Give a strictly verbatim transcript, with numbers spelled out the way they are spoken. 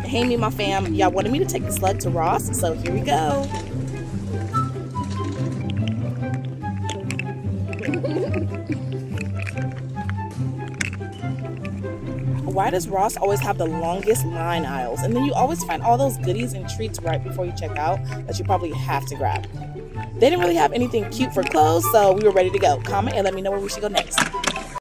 hey, me and my fam, y'all wanted me to take the slug to Ross, so here we go. Why does Ross always have the longest line aisles? And then you always find all those goodies and treats right before you check out that you probably have to grab. They didn't really have anything cute for clothes, so we were ready to go. Comment and let me know where we should go next.